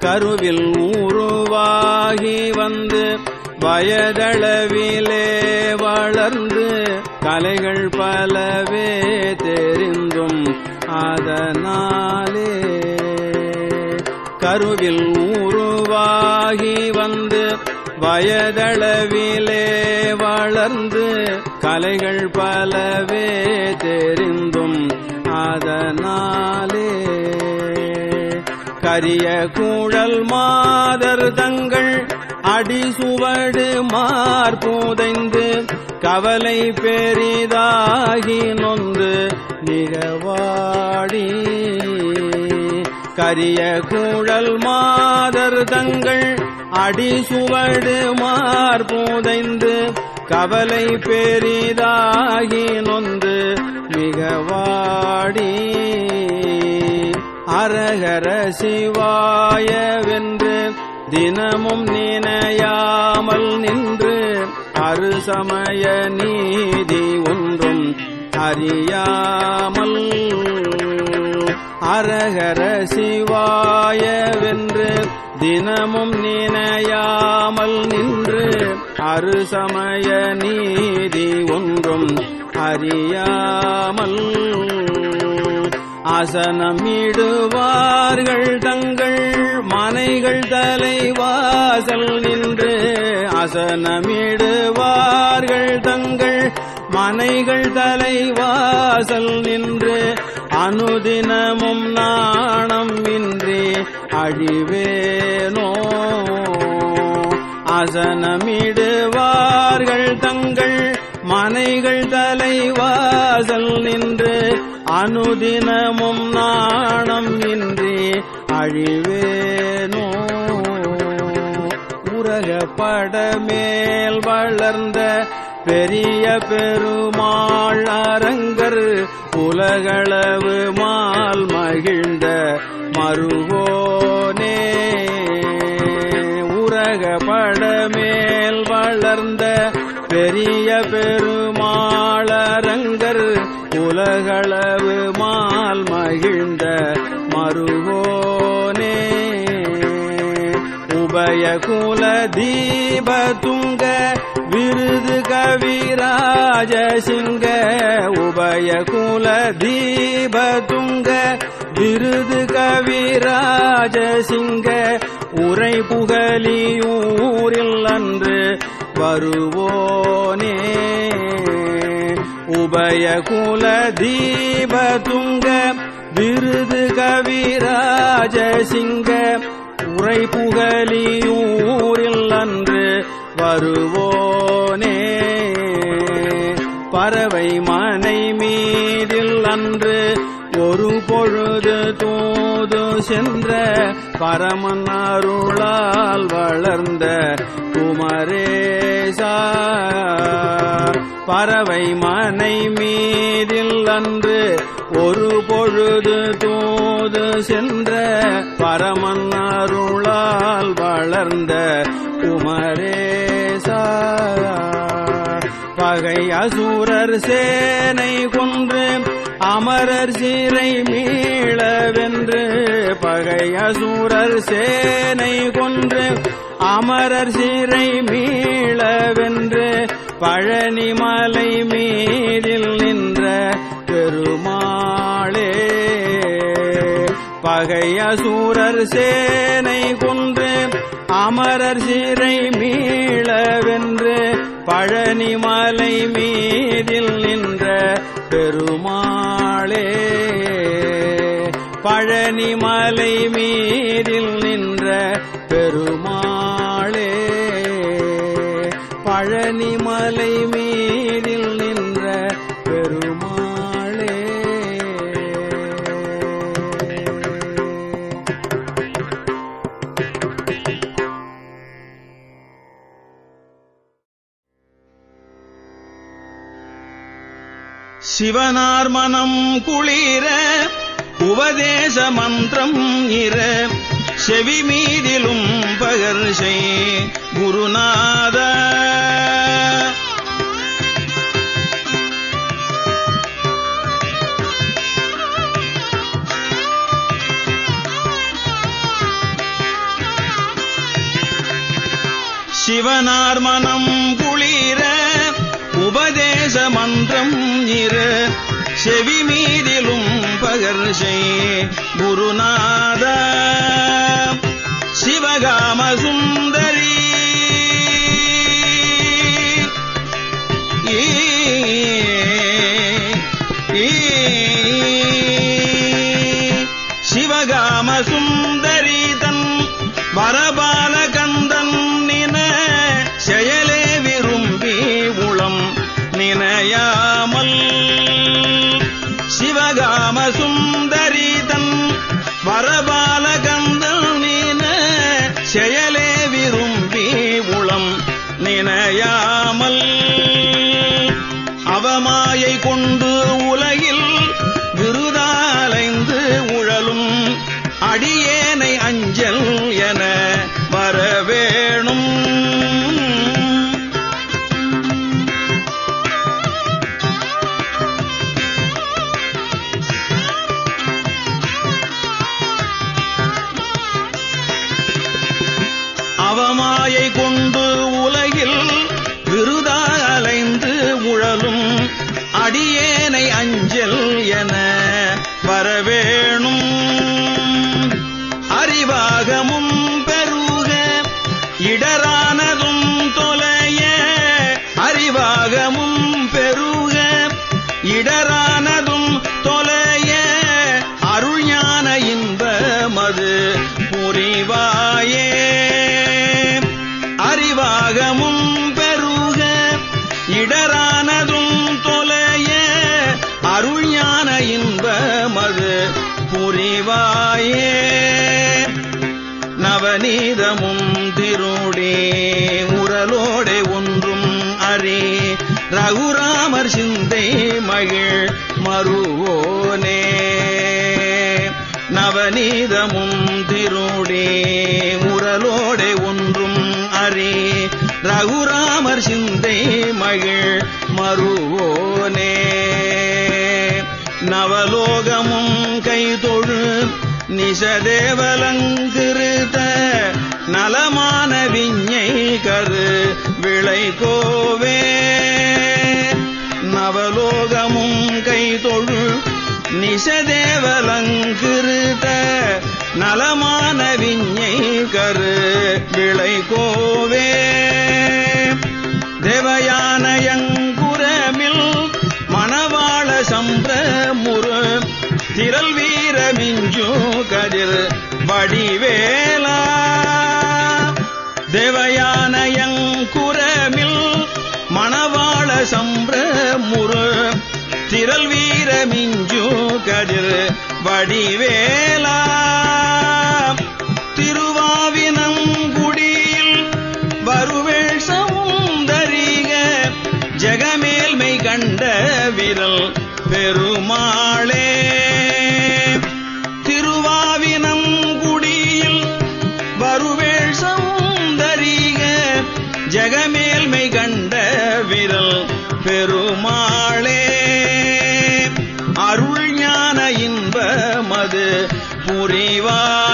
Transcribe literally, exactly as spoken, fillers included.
கருவில் உருவாகி வந்து வயதளவிலே வளர்ந்து கலைகள் பலவே தெரிந்தும் அதனாலே கருவில் உருவாகி வந்து வயதளவிலே வளர்ந்து கலைகள் பலவே தெரிந்தும் அதனாலே கரிய கூழல் மாதர் தங்கள் அடிசுவடு மார்புதைந்து கவலை பெரிதாகி நொந்து நிகவாடி கரிய கூழல் மாதர் தங்கள் அடிசுவடு மார்புதைந்து கவலை பெரிதாகி நொந்து மிகவாடி அரகர சிவாயவென்று தினமும் நினையாமல் நின்று அருசமய நீதி ஒன்றும் அறியாமல் அரகர சிவாயவென்று தினமும் நினையாமல் நின்று அருசமய நீதி ஒன்றும் அறியாமல் அசனமிடுவார்கள் தங்கள் மனைகள் தலைவாசல் நின்று அசனமிடுவார்கள் தங்கள் மனைகள் தலைவாசல் நின்று அனுதினமும் நாணம் இன்றி அழிவேனோ அசனமிடுவார்கள் தங்கள் மனைகள் தலைவாசல் நின்று அனுதினமும் நாணம் இன்றி அழிவேனோ உலகப்பட மேல் வளர்ந்த பெரிய பெருமாள் அரங்கர் உலகளவு மால் மகிழ்ந்த மருகோனே உலகப்பட மேல் வளர்ந்த பெரிய பெருமாள் அரங்கர் உலகளவு மால் மகிழ்ந்த மருகோனே உபய குல தீப துங்க விருது கவிராஜ சிங்க உபய குல தீப துங்க விருது கவிராஜ சிங்க உரை புகலியூரில் அன்று வருவோனே உபய குல தீப துங்க விருது கவிராஜ சிங்க உரை புகலியூரில் அன்று வருவோனே பறவை மனை மீதில் அன்று ஒரு பொழுது தூது சென்ற பரமன் அருளால் வளர்ந்த குமரேசா பறவை மனை மீதில் அன்று ஒரு பொழுது தூது சென்ற பரமன் அருளால் வளர்ந்த குமரேசா பகை அசுரர் சேனை கொன்று அமரர் சிறை மீளவென்று பகை அசுரர் சேனை கொன்று அமரர் சிறை மீளவென்று பழனிமலை மீதில் நின்ற பெருமாளே பகை அசுரர் சேனை கொன்று அமரர் சிறை மீளவென்று பழனிமலை மீதில் நின்ற பெருமாளே பழனிமலை மீதில் நின்ற பெருமாளே பழனிமலை மீதில் நின்ற பெருமாளே சிவனார் மனம் குளிர உபதேச மந்திரம் இர செவி மீதிலும் பகர்ஷை குருநாத சிவனார் மனம் குளிர உபதேச மன்றம் இரு செவி மீதிலும் பகர்ஷை குருநாத சிவகாம சுந்தரி சிவகாம சுந்தரி தன் வரபால கந்தன் நின செயலே விரும்பி உளம் நினையாமல் சிவகாம சுந்தரி தன் வரபால கந்தன் நின செயலே விரும்பி உளம் நினையாமல் அவமாயை கொண்டு உலகில் விருதாலைந்து உழலும் அடியேனை அஞ்சல் என வரவேணும் அவமாயை கொண்டு உலகில் விருதா அலைந்து உழலும் அடியேனை அஞ்சல் என வரவேணும் அறிவாகமும் பெருக இடரானதும் தொலைய அறிவாகமும் பெருக இடரானதும் தொலைய அருள் ஞான இன்பமது புரிவாயே அறிவாகமும் பெருக இடரானதும் தொலைய அருள் ஞான இன்பமது புரிவாயே நவநீதமும் திருடே உரலோடே ஒன்றும் அறி ரகுராமர் சிந்தை மகிழ் மருவோனே நவநீதமும் திருடே உரலோடே ஒன்றும் அறி ரகுராமர் சிந்தை மகிழ் மருவோனே நவலோகமும் கைதொழு நிசதேவலங்கிருத நலமான விஞ்ஞை கரு விளைகோவே நவலோகமும் கைதொழு நிசதேவலங்கிருத நலமான விஞ்ஞை கரு விளைகோவே தேவயானயங்குரமில் மணவாள சம்பிரமுரு திரள் வீரமிஞ்சு கதிர் வடிவேலா தேவயானயங்குரமில் மணவாள சம்பிரமுரு திரள் வீரமிஞ்சு கதிர் வடிவேலா திருவாவினங்குடியில் வருவேள் சௌந்தரிக ஜெகமேல்மை கண்ட விரல் பெருமாளே திருவாவினங்குடியில் வருவேள் சௌந்தரிக ஜெகமேல்மை கண்ட விரல் பெருமாளே அருள் ஞான இன்பமது புரிவா